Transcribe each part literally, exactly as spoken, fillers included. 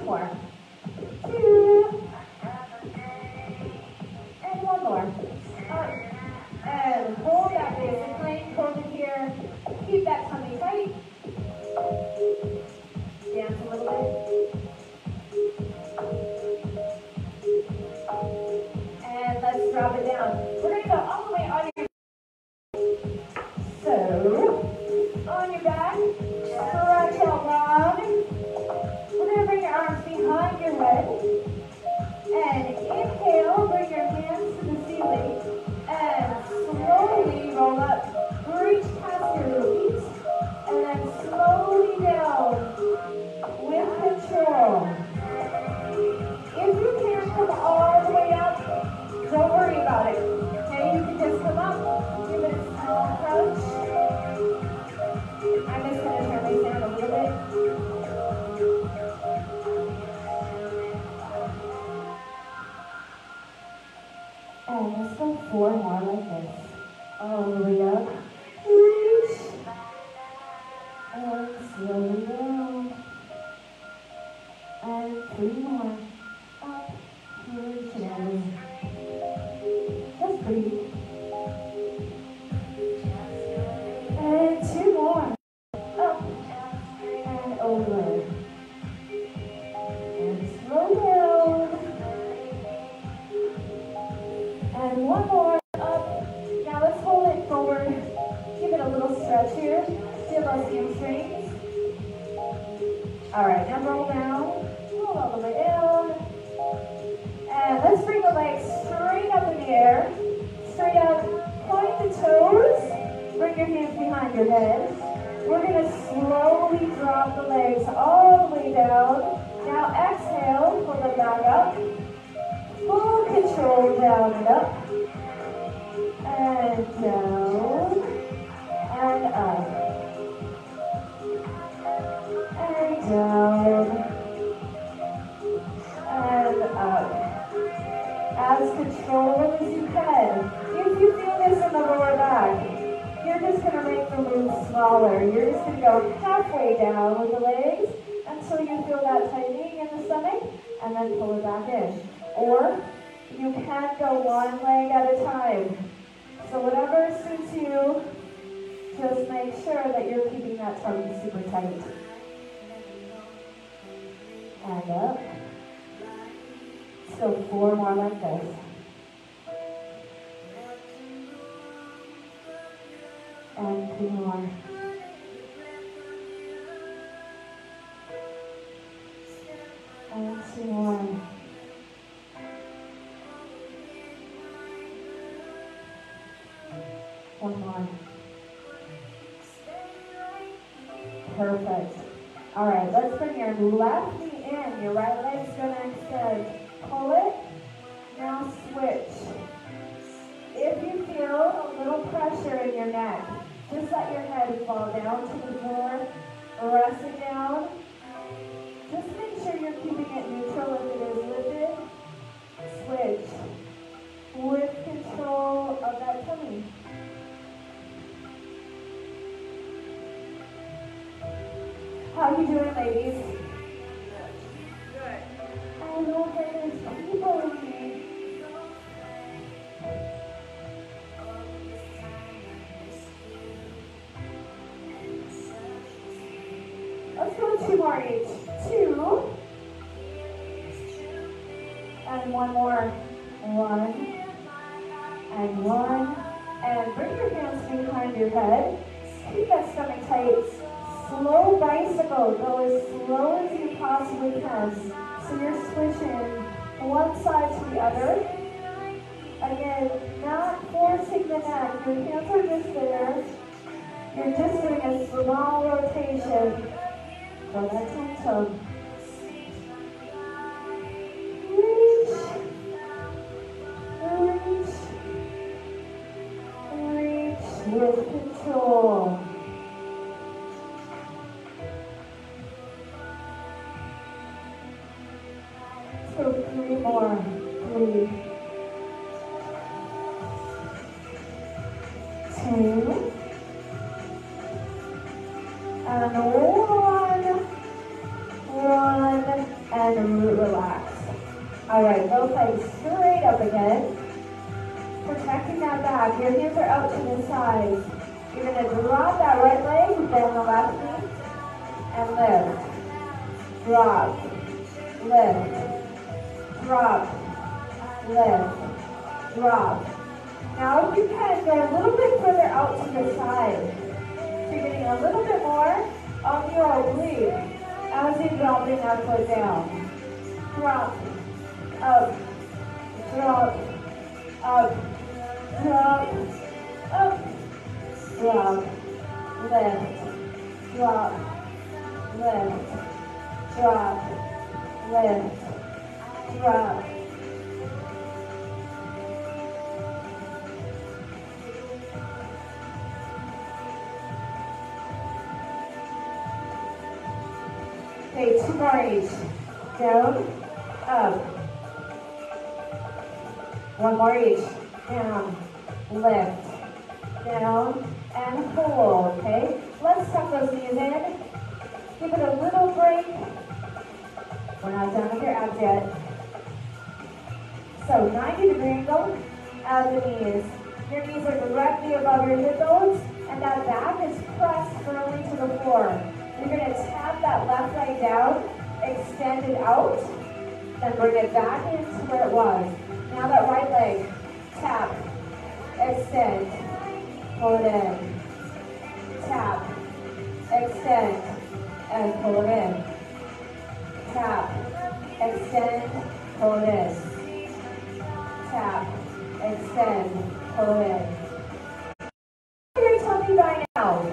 more. Two. And one more. Up. And hold that basic plank. Hold it here. Keep that tummy tight. Dance a little bit. And let's drop it down. We're going to go all the way on your So, on your back, stretch out long. We're going to bring your arms behind your head. And inhale, bring your hands to the ceiling. And slowly roll up. Reach past your feet. And then slowly down with control. If you can't come all the way up, don't worry about it. Okay, you can just come up, give it a small approach. I'm just going to turn my stand a little bit. And let's go four more like this. All the way up. Reach. And slowly down. And three more. Up. Reach down. Just breathe. And two more. Up and over. And slow down. And one more. Up. Now let's hold it forward. Give it a little stretch here. Feel those hamstrings. Alright, now roll down. Roll all the way down. And let's bring the legs straight up in the air. Straight up. Point the toes. Bring your hands behind your head. We're going to slowly drop the legs all the way down. Now exhale. Pull them back up. Full control down and up. And down. And up. And down. And up. As controlled as you can. If you feel this in the lower back, you're just going to make the move smaller. You're just going to go halfway down with the legs until you feel that tightening in the stomach, and then pull it back in. Or you can go one leg at a time. So whatever suits you, just make sure that you're keeping that tummy super tight. And up. So four more like this. And two more. And two more. One more. Perfect. All right, let's bring your left knee in. Your right leg's going to extend. Pull it. Now switch. If you feel a little pressure in your neck, just let your head fall down to the floor. Rest it down. Just make sure you're keeping it neutral if it is lifted. Switch. With control of that tummy. How you doing, ladies? Good. I know there's people in me. Let's go two more each. Two. And one more. One. And one. And bring your hands behind your head. Keep that stomach tight. Slow bicycle. Go as slow as you possibly can. So you're switching one side to the other. Again, not forcing the neck. Your hands are just there. You're just doing a small rotation. Go that tongue toe. Reach. Reach. Reach with control. So three more. Three. Two. And one. One. And back. Your hands are out to the sides. You're going to drop that right leg, bend the left knee, and lift. Drop, lift, drop, lift, drop. Now if you can, go a little bit further out to the side. So you're getting a little bit more on your oblique as you're dropping that foot down. Drop, up, drop, up, drop, up, drop, lift, drop, lift, drop, lift, drop. Okay, two more each. Down, up. One more each. Down, lift, down, and hold, okay? Let's tuck those knees in. Give it a little break. We're not done with your abs yet. So ninety degree angle at the knees. Your knees are directly above your hip bones, and that back is pressed firmly to the floor. You're going to tap that left leg down, extend it out, then bring it back into where it was. Now that right leg, tap, extend, pull it in, tap, extend, and pull it in. Tap, extend, pull it in. Tap, extend, pull it in. Your tummy by now.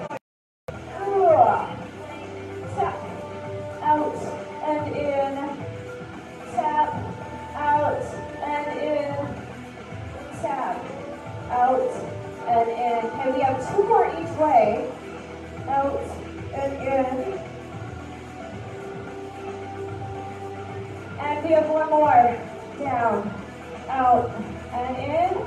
Tap, out, and in. Tap, out, and in. Tap, out, and in. Okay, we have two more each way. Out, and in. And we have one more. Down, out, and in.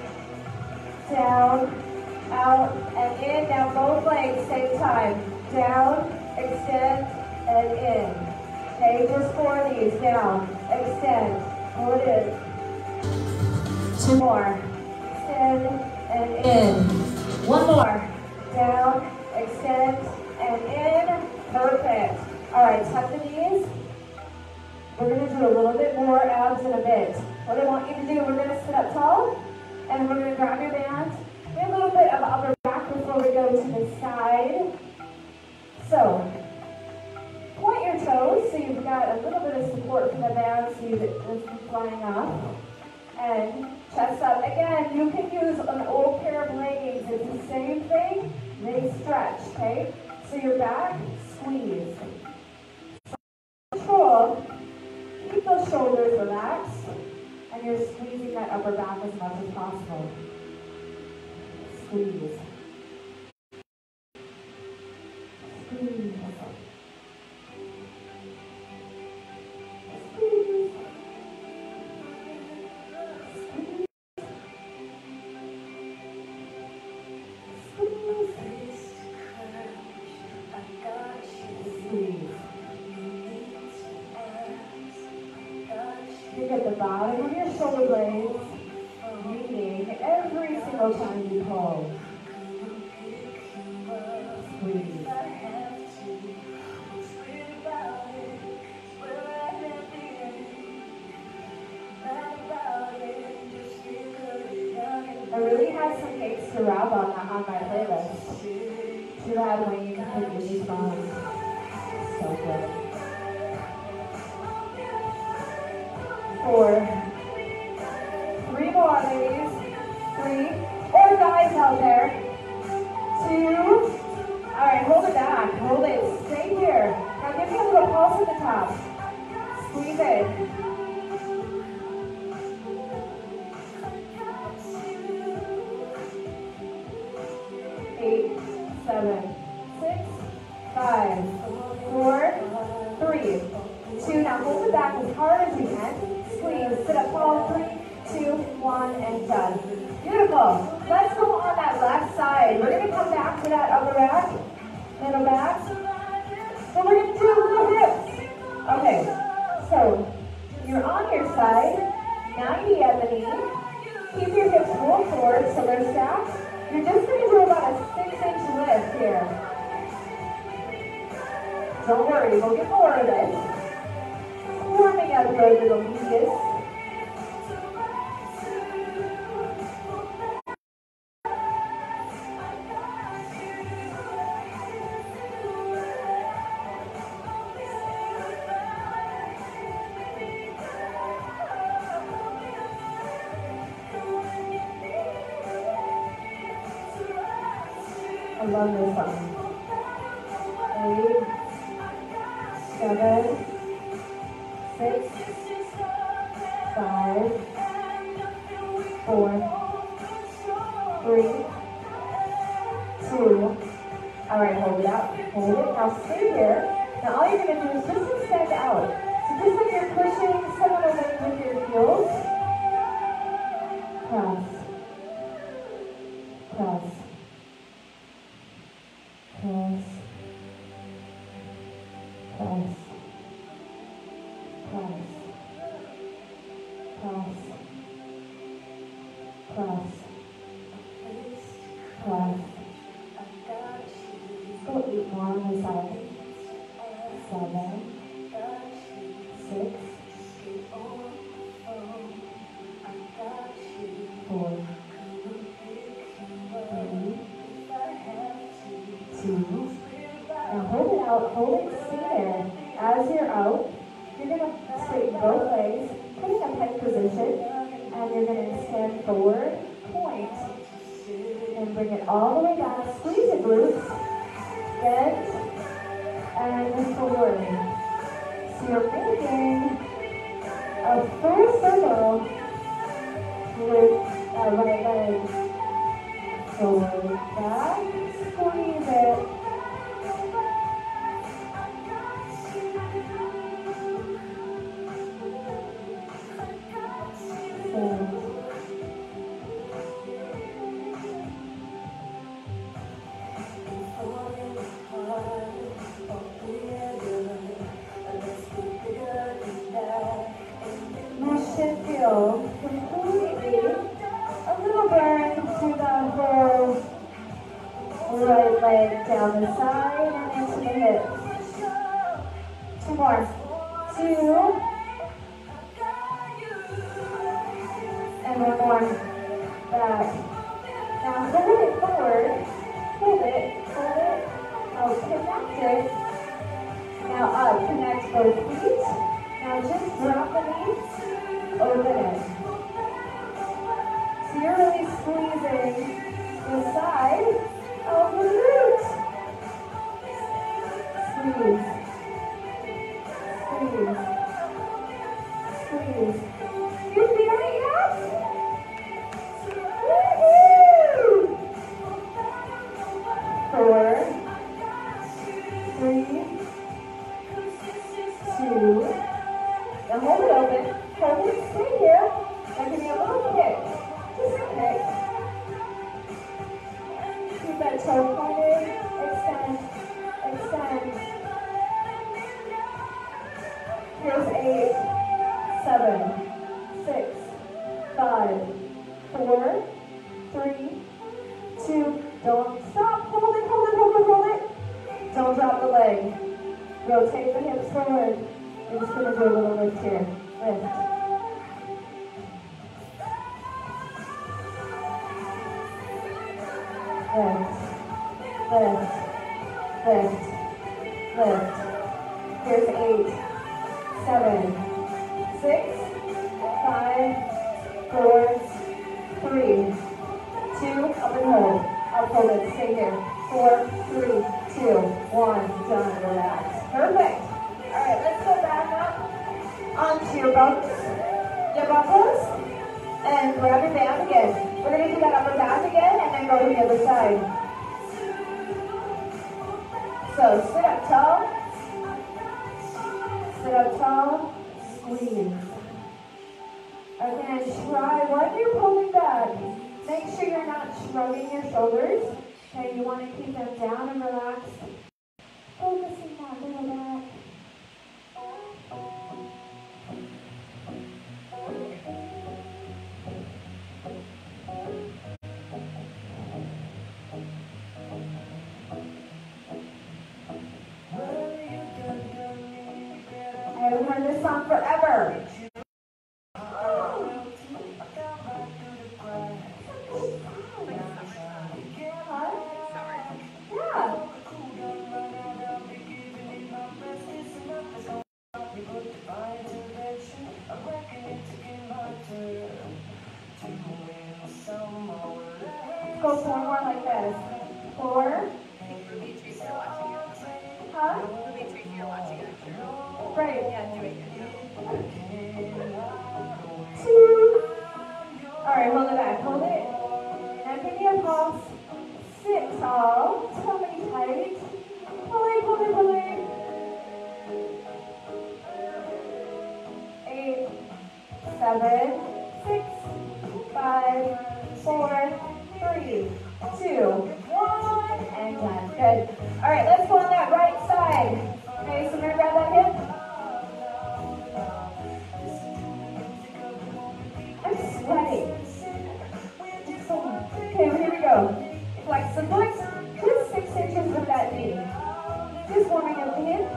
Down, out, and in. Now both legs, same time. Down, extend, and in. Okay, just four of these. Down, extend, pull it in. Two more. Extend, and in. One more. Down, extend, and in. Perfect. All right, tuck the knees. We're going to do a little bit more abs in a bit. What I want you to do, we're going to sit up tall, and we're going to grab your band. Get a little bit of upper back before we go to the side. So, point your toes so you've got a little bit of support from the band so you're flying up. And chest up. Again, you can use an old pair of leggings. It's the same thing. They stretch, okay? So your back, squeeze. Control. Keep those shoulders relaxed, and you're squeezing that upper back as much as possible. Squeeze. Squeeze. Squeeze. Squeeze. Squeeze. Squeeze. Think at the bottom of your shoulder blades, meeting every single time you pull. Squeeze. I really had some cakes to wrap on, on my playlist. Too bad when you can put these songs. So good. Four, three more ladies, three, or guys out there, two, all right, hold it back, hold it, stay here. Now give me a little pulse at the top, squeeze it. Eight, seven, six, five, four, three, two. Now hold it back as hard as you can. Squeeze, sit up tall, three, two, one, and done. Beautiful. Let's go on that left side. We're going to come back to that upper back, middle back. Then we're going to do little hips. Okay, so you're on your side, ninety at the knee. Keep your hips rolled forward so they're stacked. You're just going to do about a six inch lift here. Don't worry, we'll get more of it. Warming up those little knees. I love this song. Eight, seven, six, five, four, three, two. All right, hold it out. Hold it. Now stay here. Now all you're going to do is just extend out. So just like you're pushing someone away with your heels. Press. Press. Press, press, press, press, press, press. Go eight more on the side. Seven, six, four, three, two. Now hold it out, hold it, stay there. As you're out, you're going to straighten both legs, put in a pike position, and you're going to extend forward, point, and bring it all the way back. Squeeze your glutes, bend, and forward. So you're making a full circle with our right leg. Forward, back, squeeze it. Now should feel completely a little burn to the whole right leg down the side and into the hips. Two more. Two. And one more. Back. Now hold it forward. Hold it. Hold it. Now connect it. Now up. Connect both feet. Now just drop the knees. Open it. So you're really squeezing the side of the glute. Squeeze. Squeeze. Squeeze. You feel it yet? Woohoo! Four, three, two. Now hold it open. Hold it. Stay here. Now give me a little kick. Just a kick. Keep that toe pointed. Extend. Extend. Here's eight, seven, six, five, four, three, two. Don't stop. Hold it, hold it, hold it, hold it. Don't drop the leg. Rotate the hips forward. We're just going to do a little lift here. Lift. Lift. Lift. Lift. Lift. Here's eight, seven, six, five, four, three, two, up and hold. Up, hold it, stay here. Four, three, two, one, done, relax. Perfect. All right, let's go back up onto your bumps, your buckles, and grab your band again. We're going to do that upper back again, and then go to the other side. So sit up tall, sit up tall, squeeze. Again, try when you're pulling back. Make sure you're not shrugging your shoulders. Okay, you want to keep them down and relaxed. Focusing that little back. I've heard this song forever. Go four more like this. Four. Huh? Right. Yeah, do it. Two. Alright, hold it back. Hold it. Now give me a pulse. Six. All. Tummy tight. Pull it, pull it, pull it. Eight. Seven. Six. Five. Four. Three. Two. One. And done. Good. Alright, let's go on that right side. Okay, so we're gonna grab that hip. I'm sweating. Okay, well, here we go. Flex the foot. Just six inches with that knee. Just warming up the hip.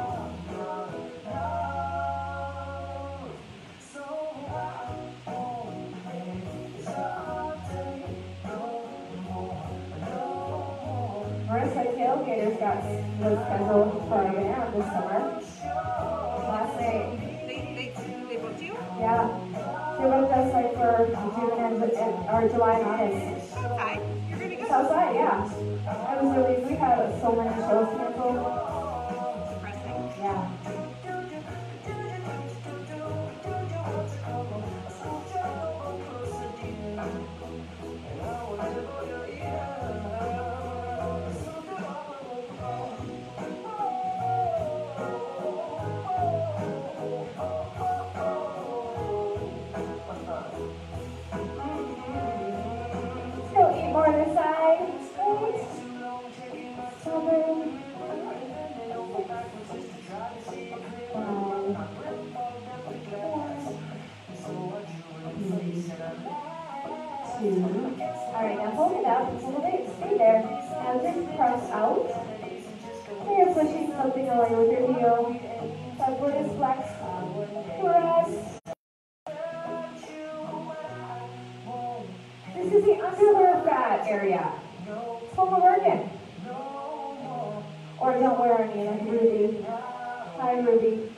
Marissa Tailgater's got the schedule for a band this summer. Last night. They, they, they booked you? Yeah. They booked us like for June and, or July and August. Outside? You're going to go? Outside, yeah. I was really, we had so many shows canceled. Depressing. Yeah. More this side. Eight, seven, five, four, three, two. All right, now hold it up. Hold it. Stay there. Now just press out. You're pushing something away with your heel. That foot is flexed. Press. This is the underwear fat area. It's what we're working. Or don't wear any, like Ruby. Hi, Ruby.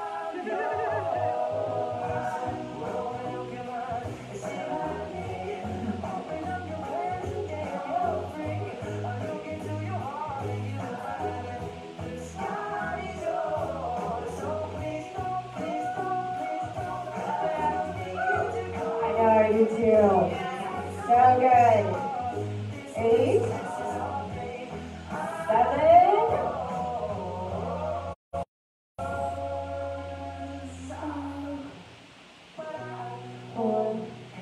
I know, I do too. So good. Eight, seven, four,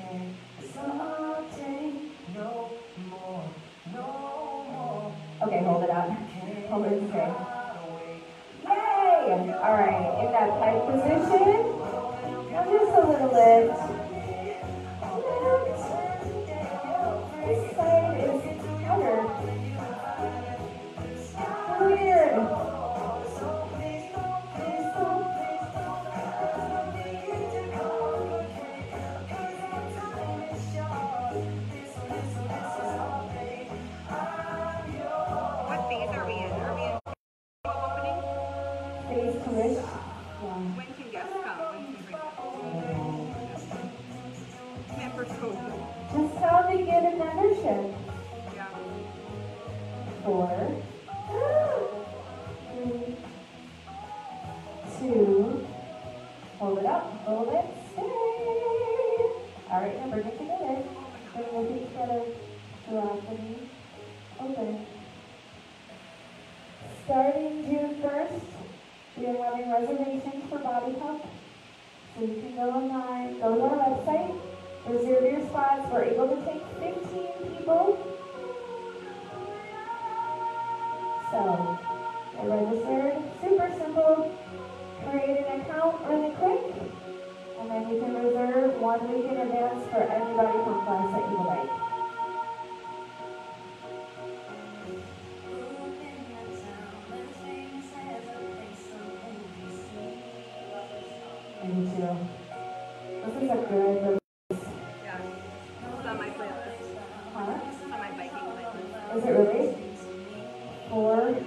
okay, hold it up. Hold it straight. Yay! All right, in that tight position, now just a little lift. This side is harder. Weird. What phase are we in? Are we in opening? Phase two-ish. Yeah. When can guests come? When can we bring them? Members go. Just how they get a membership. Yeah. Four, three, two, hold it up, hold it, stay. All right, now bring it together. Bring your feet together. Drop the knee. Open. Starting June first, we are having reservations for Body Pump. So you can go online, go to our website, reserve your spots. We're able to take fifteen people. So, I registered. Super simple. Create an account really quick. And then you can reserve one week in advance for any Body Pump class that you would like. I do too. This is a good. Yeah. It's on my playlist. Huh? It's on my biking playlist. Is it really? Four,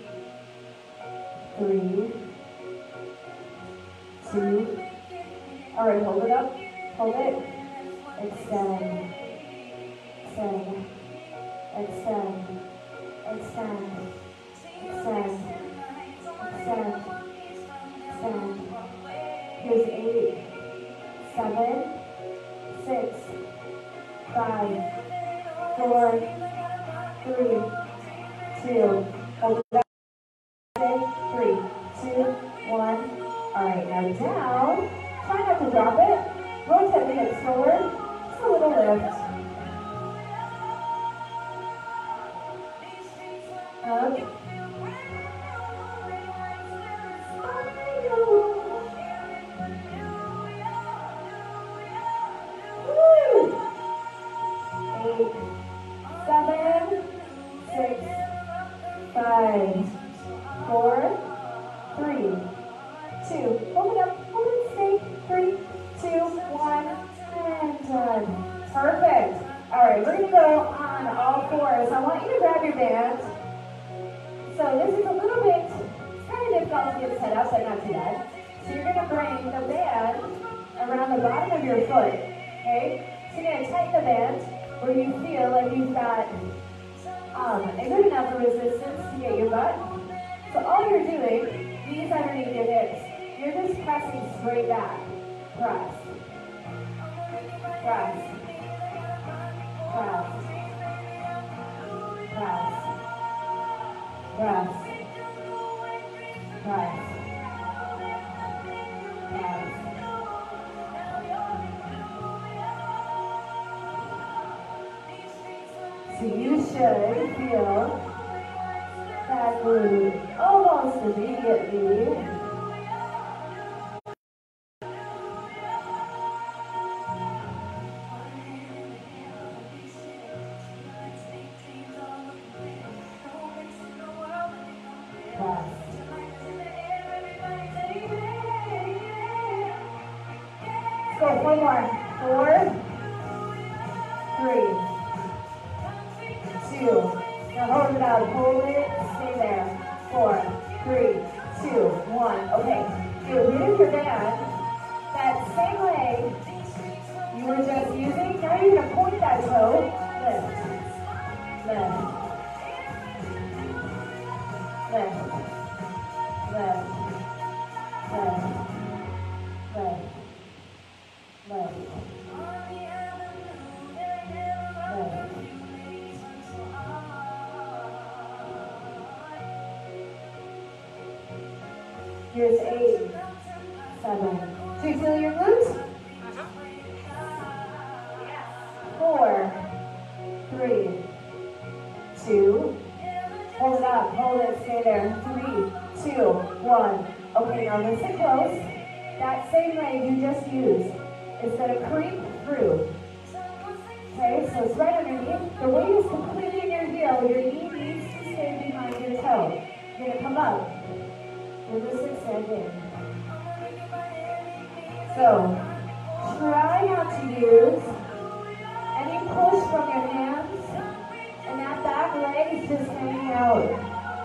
three, two. All right, hold it up. Hold it. Extend. Extend. Extend. Extend. Extend. Extend. Extend. Here's eight, seven, six, five, four, three, two. Hold it up. Three, two, one. All right, now down. Try not to drop it. Rotate the hips forward. Just a little lift. Up. Woo! Eight, seven, six, five, four, three, two. Hold it up. Hold it. Stay. Three, two, one, and done. Perfect. All right, we're gonna go on all fours. I want you to grab your band. So this is a little bit, it's kind of difficult to get set up, but not too bad. So you're gonna bring the band around the bottom of your foot, okay? So you're gonna tighten the band where you feel like you've got um, a good enough resistance to get your butt. So all you're doing, knees underneath your hips, you're just pressing straight back. Press. Press. Press. Press. Press. Press. Press. So you should feel that glute almost immediately. Go, one more. Four, three, two. Now hold it out. Hold it. Stay there. Four, three, two, one. Okay. You're rid your band. That same leg you were just using. Now you're going to point that toe. Lift. Lift. Lift. Lift. Lift. Lift. Lift. Here's eight, seven. Do you feel your glutes? Four, three, two. Hold it up, hold it, stay there. Three, two, one. Okay, now listen close. That same leg you just used is going to creep through. Okay, so it's right underneath. The weight is completely in your heel. Your knee needs to stay behind your toe. You're going to come up. You're just extending. So, try not to use any push from your hands, and that back leg is just hanging out.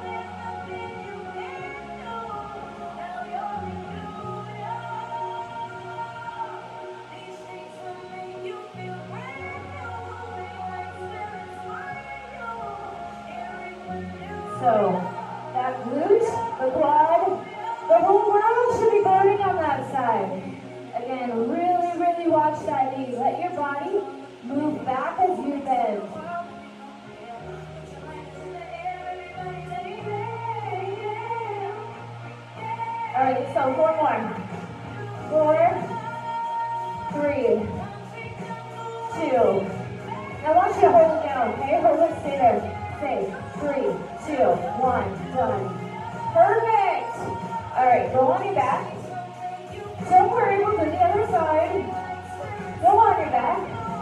So, that glute, the quad, the whole world should be burning on that side. Again, really, really watch that knee. Let your body move back as you bend. All right, so four more. Four, three, two. Now I want you to hold it down, okay? Hold it, stay there. Stay. Three, two, one, done. Perfect. All right, go on your back. Don't worry, we'll do the other side. Go on your back.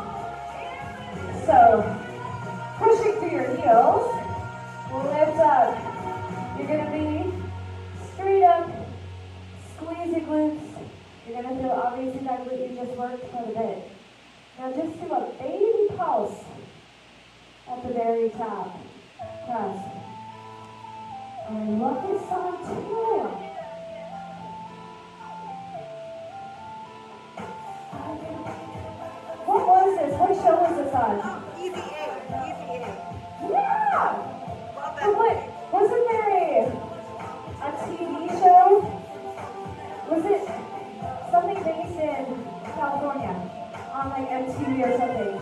So, pushing through your heels. Lift up. You're going to be straight up. Squeeze your glutes. You're going to feel obviously that glute you just worked quite a bit. Now just do a baby pulse at the very top. Press. And I love this song too. What was this? What show was this on? Oh, Easy A. Easy A. Yeah! Love But what, that. wasn't there a, a T V show? Was it something based in California on like M T V or something?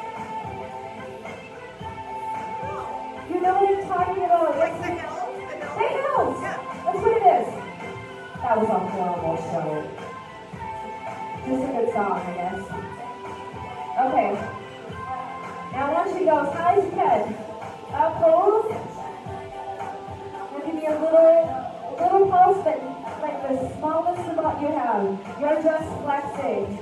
You know what I'm talking about? Like It's the hills? The hills? Hey, Hills! Yeah. That's what it is. That was a horrible show. Just a good song, I guess. Okay. Now I want you to go as high as you can. Up close. I'll give you a little, a little pulse, but like the smallest amount you have. You're just flexing.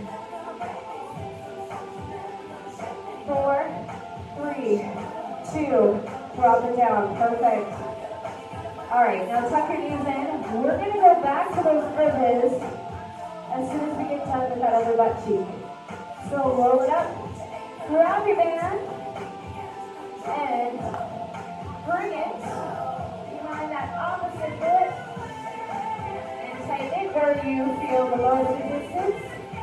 Four, three, two, drop it down. Perfect. All right, now tuck your knees in. We're going to go back to those bridges as soon as we get done with that other butt cheek. So roll it up, grab your band, and bring it behind that opposite foot, and tighten it where you feel the most resistance.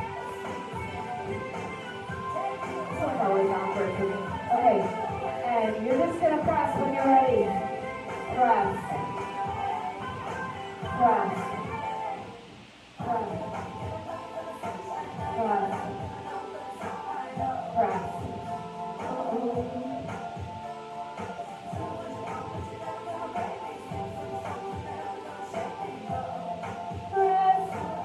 This one's always awkward for me. Okay, and you're just going to press when you're ready. Press. Press. Press. Press. Press. Press.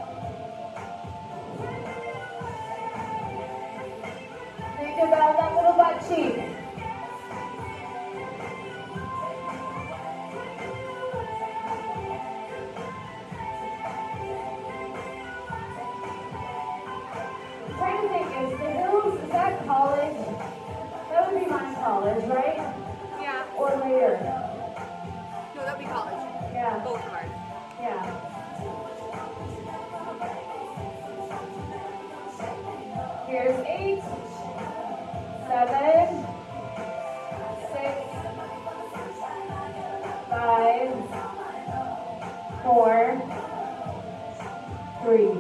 Think about that little butt cheek. Trying to think, is the Hills, is that college? That would be my college, right? Yeah. Or later? No, that'd be college. Yeah. Both of ours. Yeah. Here's eight, seven, six, five, four, three,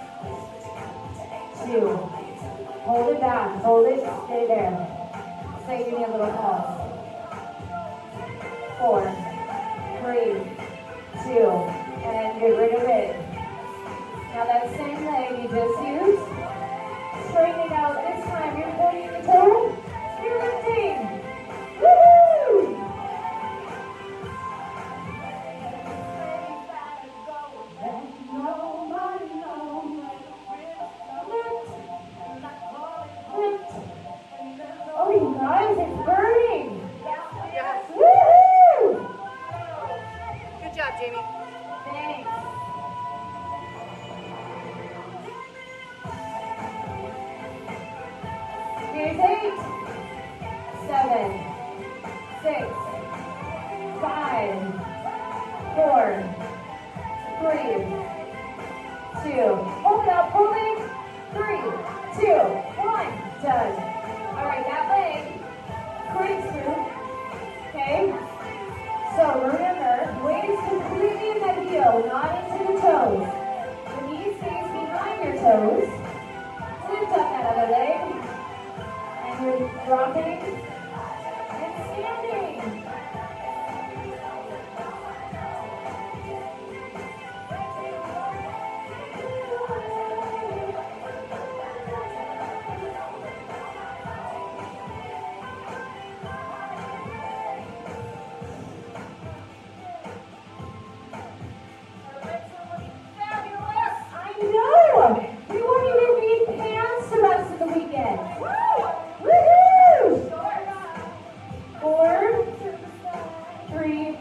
two. Hold it back. Hold it. Stay there. Stay. Give me a little pause. Four, three, two, and get rid of it. Now that same leg you just used, straighten it out. This time you're pointing the toe. You're lifting. Woohoo! Oh, you guys, it's burning! Yes. Woohoo! Good job, Jamie. Thanks. Here's eight, seven, six, five, four, three, two. Hold it up, hold it. Three, two, one. Done. All right, that leg corkscrew. Okay. So remember, weight is completely in the heel, not into the toes. The knee stays behind your toes. Lift up that other leg. And you're dropping and standing. I know! We won't even need pants the rest of the weekend. Woohoo! Four, three,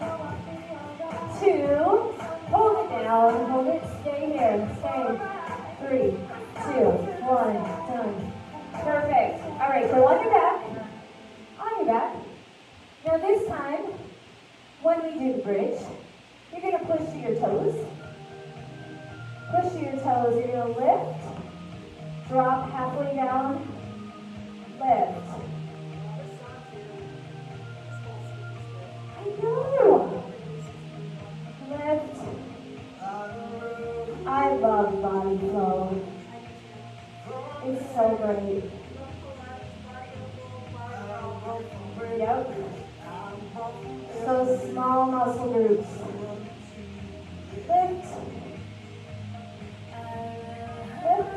two, hold it down, hold it, stay here, stay. Three, two, one, done. Perfect. All right, go on your back, on your back. Now this time, when we do the bridge, you're gonna push to your toes. push your toes. You're going to lift, drop halfway down, lift. I know. Lift. I love body flow. It's so great. Yep. So small muscle groups. Lift. Lift.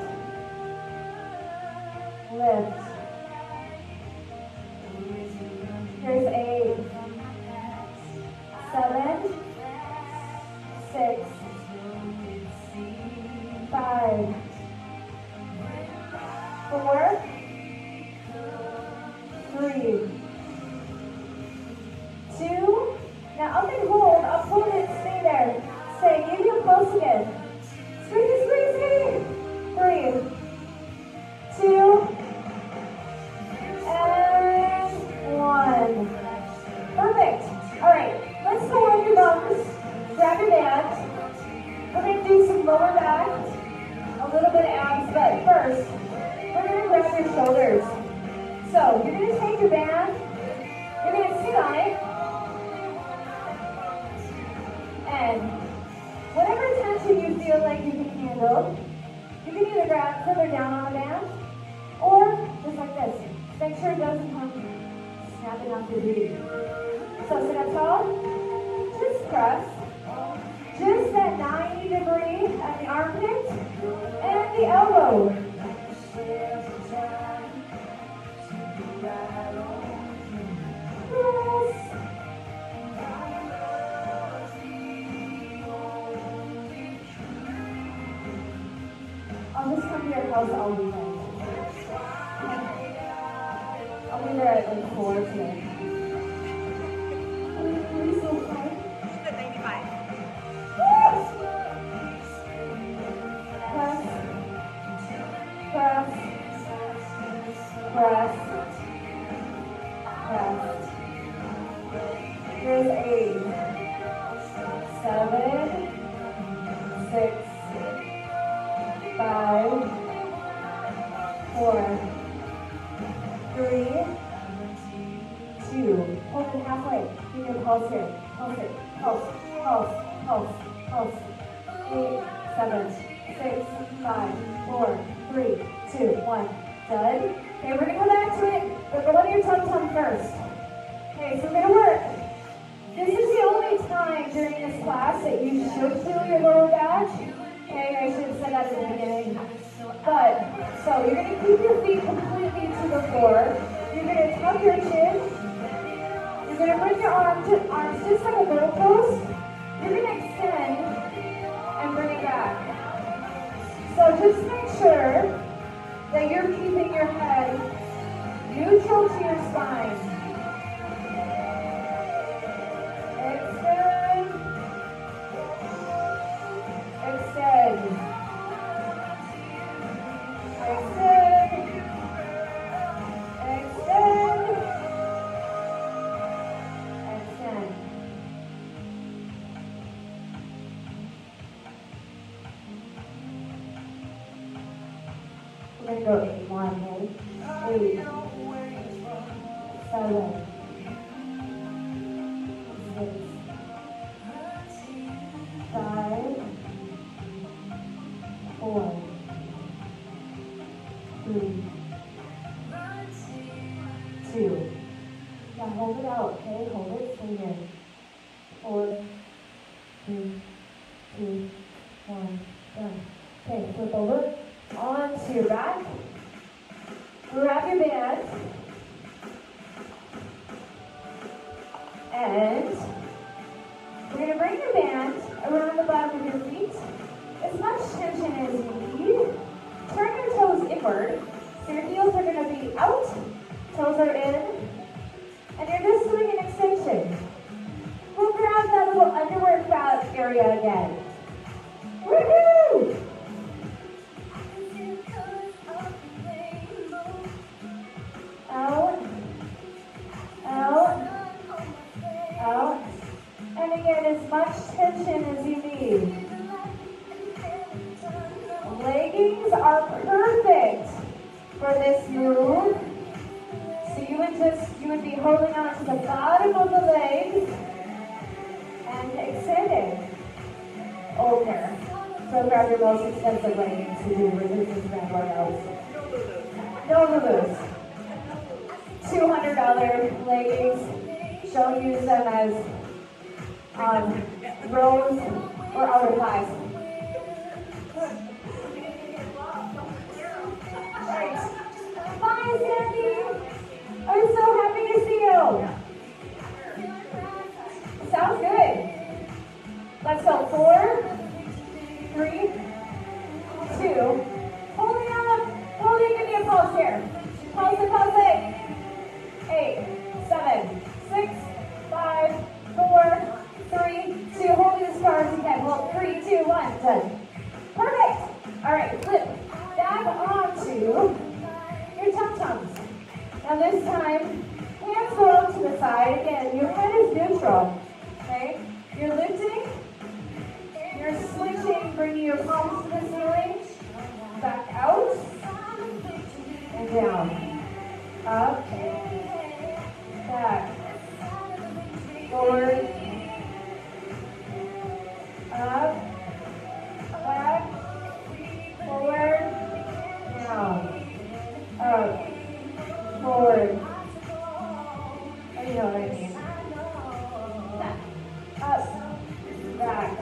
Lift. Here's eight. Seven. Six. Five. Four. Three. Two. Now up and hold. Up, hold it. Stay there. Stay. Inhale close again. Squeeze, squeeze, squeeze. Three. Two. And one. Perfect. All right. Let's go on your buns. Grab your band. We're going to do some lower back, a little bit of abs, but first, we're going to grab your shoulders. So you're going to take your band, you're going to sit on it, and whatever tension you feel like you can handle, you can either grab further down on the band, or just like this. Make sure it doesn't come snapping off your booty. So sit up tall, just press. Just that ninety degree at the armpit and the elbow. Yes. I'll just come to your house all weekend. I'll be there at like four today. I'm so fun. She's at ninety-five. Press, press, press, press. Here's eight, seven, six, five, four, three, two. Hold it halfway. You can pulse here. Pulse it. Pulse, pulse, pulse, pulse. Eight, seven, six, five, four, three, two, one. Good. Okay, we're gonna come back to it, but go on your tum-tum first. Okay, so we're gonna work. This is the only time during this class that you should feel your lower back. Okay, I should have said that at the beginning. But, so you're gonna keep your feet completely to the floor. You're gonna tuck your chin. You're gonna bring your arm to, arms just like a goal post. You're gonna extend and bring it back. So just make sure that you're keeping your head neutral to your spine. Extend. Extend. Extend. Extend. Extend. We're going to go eight, one, eight, eight, seven, six, five, four, three, two. Now hold it out, okay? Hold it, stay there. Four, three, two, one, done. Okay, flip over. Onto your back. Grab your band. And we're going to bring your band around the bottom of your feet. As much tension as you need. Turn your toes inward. So your heels are going to be out. Toes are in. And you're just doing an extension. We'll grab that little underwear fat area again. Woohoo! Out, out, out, and again as much tension as you need. Leggings are perfect for this move. So you would just, you would be holding on to the bottom of the legs and extending. Over. So grab your most expensive leggings to do resistance band workouts. No Lulus. two hundred dollar leggings. Don't use them as um, rows or outer thighs. Right. Bye, Sandy. I'm so happy to see you. Sounds good. Let's go. Four, three, two. Hold it up. Hold it. Give me a pulse here. Pulse it, pulse it. Eight, seven, six, five, four, three, two. Hold it as far as you can. Hold. Three, two, one. Done. Perfect. All right. Flip back onto your tum-tums. Now this time, hands go up to the side. Again, your head is neutral. Okay? You're lifting. You're switching, bringing your palms to the ceiling. Back out. And down. Up. Back. Forward. Up. Back. Forward. Down. Up. Forward. Oh, you know what I mean. Up. Back.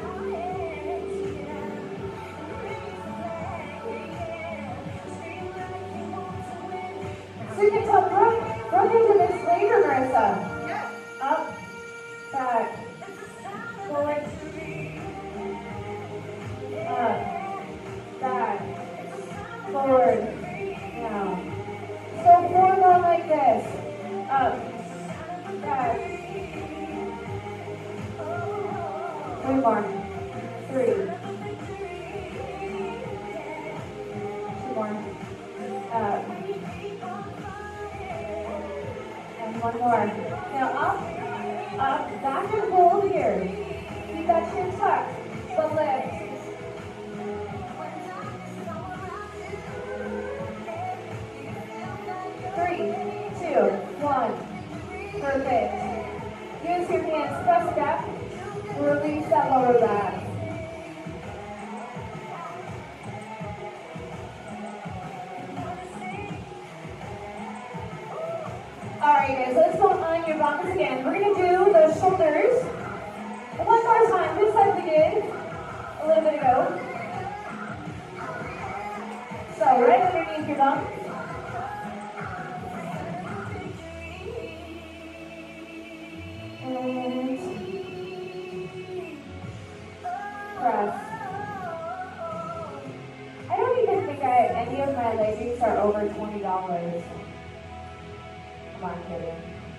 So you can tell Brooke, Brooke into this later, Marissa. Up. Back. Forward. Up. Back. Forward. Down. So four more like this. Up. Back. Three more. Three. Two more. Up. And one more. Now up, up, back and hold here. Keep that chin tucked, but lift. Three, two, one. Perfect. Use your hands, press step, release that lower back. Alright guys, let's go on your bunkers again. We're going to do the shoulders one more time, just like we did a little bit ago. So right underneath your bunk. And press. I don't even think I, any of my leggings are over twenty dollars. I'm not kidding.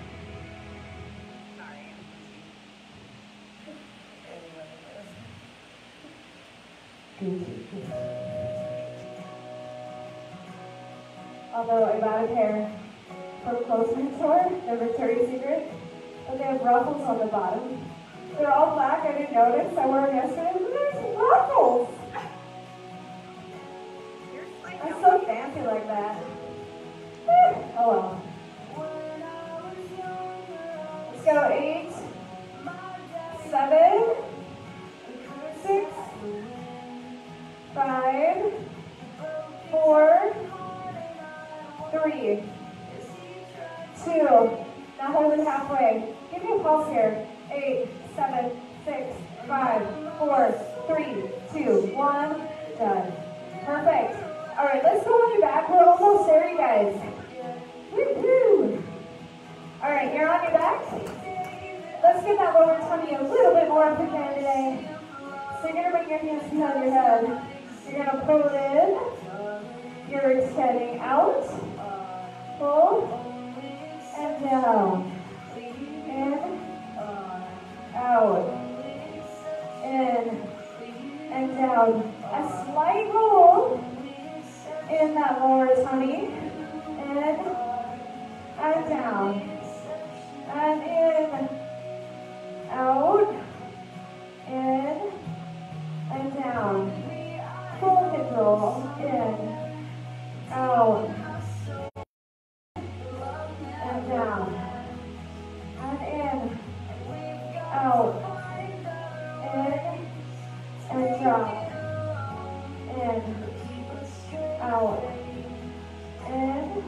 Although I bought a pair from clothing store, they're Victoria's Secret, but they have ruffles on the bottom. They're all black, I didn't notice. I wore them yesterday, but there's ruffles! I'm so fancy like that. Eh, oh well. Let's go, eight, seven, six, five, four, three, two. Now hold it halfway. Give me a pulse here. Eight, seven, six, five, four, three, two, one. Done. Perfect. All right, let's go on your back. We're almost there, you guys. Woo-hoo. All right, you're on your back. Let's get that lower tummy a little bit more up again today. So you're gonna bring your hands behind your head. You're gonna pull it in. You're extending out. Pull. And down. In. Out. In. And down. A slight roll in that lower tummy. In. And down. And in. Out. In. And down. Full control. control. In, out, and down. And in, out, in, and drop. In, out, in.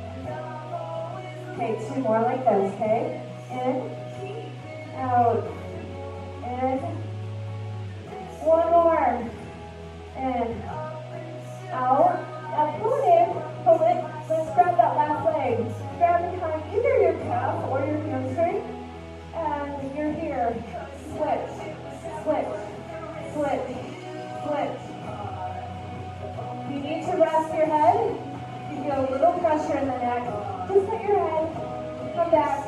Okay, two more like this, okay? In, out, in. One more. In, out. Now pull it in, pull it. Let's grab that last leg. Grab behind either your calf or your hamstring. And you're here. Switch, switch, switch, switch. You need to rest your head. You feel a little pressure in the neck. Just let your head come back.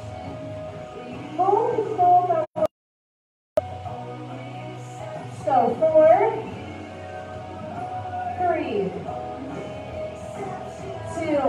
Full control of the. So four, three, two,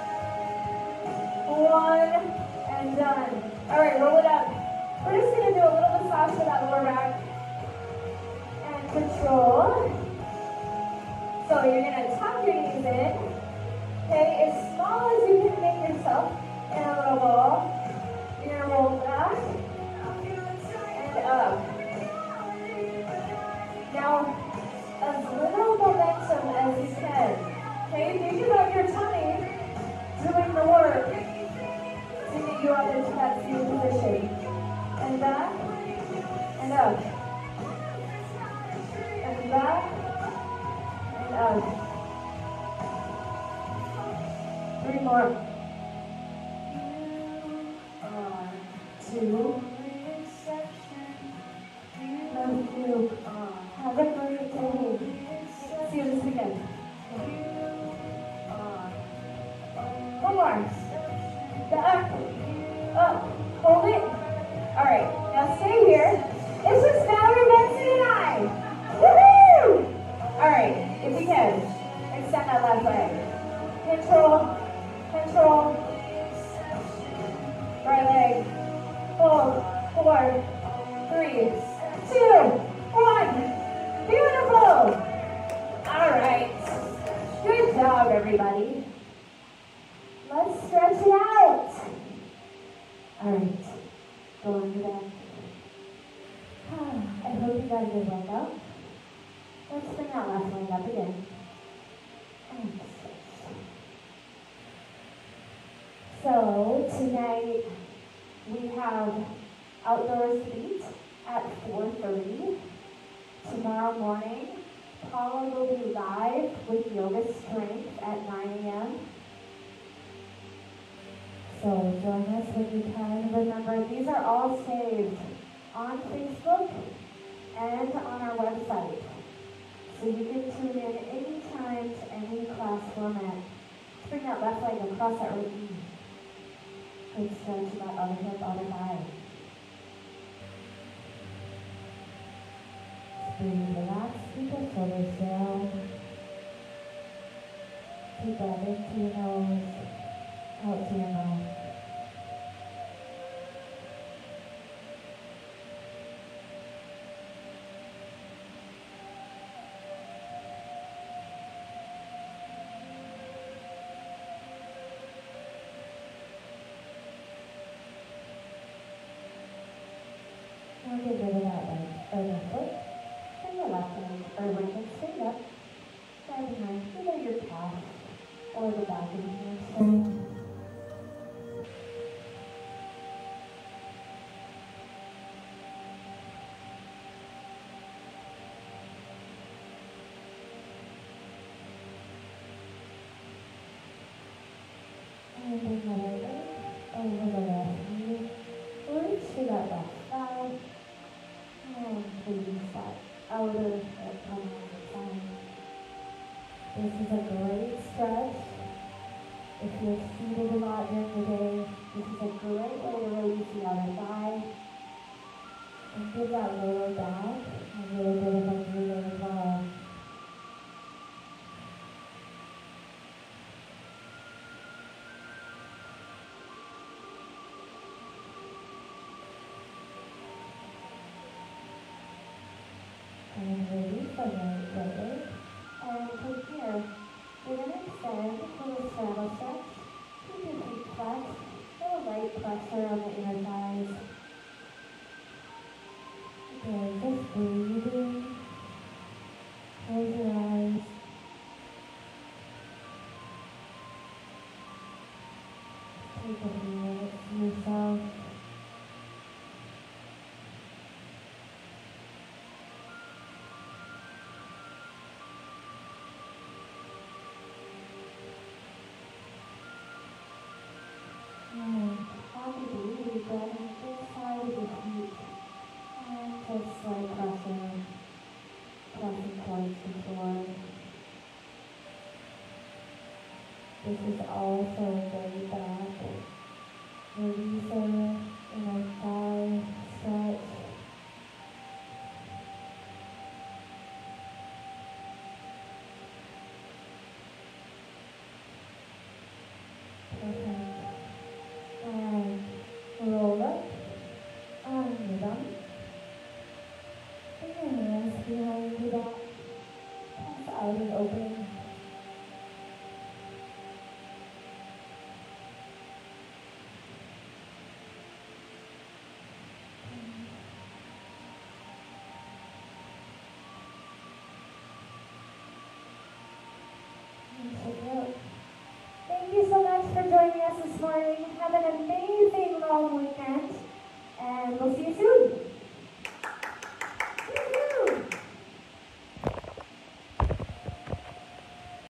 one, and done. All right, roll it up. We're just going to do a little massage for that lower back. And control. So you're going to tuck your knees in. Okay, as small as you can make yourself in a little ball. You're going to roll back and up. Now, as little momentum as you can. Okay, think about your tummy doing the work to get you up into that seated position. And back, and up. And back, and up. Three more. One, two. Let's do. Have a great day. See you this weekend. One more. Back. Up. Hold it. Alright. Now stay here. It's just Valerie, Betsy, and I. Woohoo! Alright. If you can, extend that left leg. Control. Control. Right leg. Hold. Four. Three. Two. One. Beautiful. Alright. Good job, everybody. Let's stretch it out. Alright. Go on your back. I hope you got a good workout. Let's bring that left leg up again. And stretch. So, tonight we have outdoors to eat at four thirty. Tomorrow morning, Paula will be live with Yoga Strength at nine a m So join us when you can. Remember, these are all saved on Facebook and on our website. So you can tune in anytime to any class format. Let's bring that left leg across that right knee. Good stretch to that other hip, other thigh. Breathe, relax, keep your shoulders down. Keep that into your nose, out to your mouth. Now get rid of that leg, or that foot. And your left leg, or right leg, stand up. Grab behind either your calf or the back of your hamstring. And bring the right leg over the left knee. Reach to that left thigh. And please that outer hip on the side. This is a great stretch. If you're seated a lot during the day, this is a great way to release the other thigh. And give that lower back a little bit of a breather as well. And release the right leg. And straddle stretch. Keep your feet flexed. Feel a light pressure on the inner thighs. Again, just breathing. Close your eyes. Take a few minutes to yourself. And after the breathe, go ahead and just side of your feet. And just slight pressure, pressing towards the floor. This is also a very back releaser in our thigh stretch. Perfect. And roll up on your bum. Bring your hands behind your back. Pass out and open. Thank you so much for joining us this morning. Have an amazing long weekend, and we'll see you soon.